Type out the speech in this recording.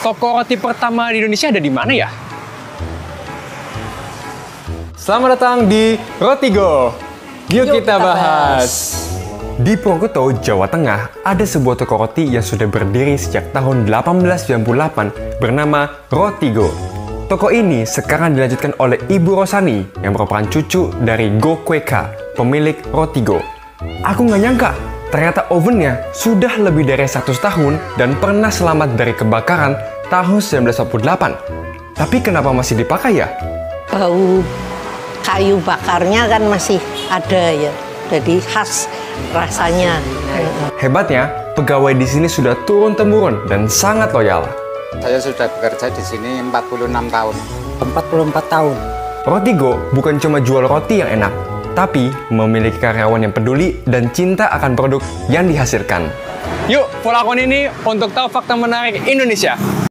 toko roti pertama di Indonesia ada di mana ya? Selamat datang di Rotigo. Yuk kita bahas. Di Purwokerto, Jawa Tengah, ada sebuah toko roti yang sudah berdiri sejak tahun 1898 bernama Rotigo. Toko ini sekarang dilanjutkan oleh Ibu Rosani yang merupakan cucu dari Go Kweka, pemilik Rotigo. Aku nggak nyangka, ternyata ovennya sudah lebih dari 100 tahun dan pernah selamat dari kebakaran tahun 1948. Tapi kenapa masih dipakai ya? Bau kayu bakarnya kan masih ada ya, jadi khas rasanya. Hebatnya, pegawai di sini sudah turun-temurun dan sangat loyal. Saya sudah bekerja di sini 46 tahun. 44 tahun. Rotigo bukan cuma jual roti yang enak, tapi memiliki karyawan yang peduli dan cinta akan produk yang dihasilkan. Yuk, follow akun ini untuk tahu fakta menarik Indonesia.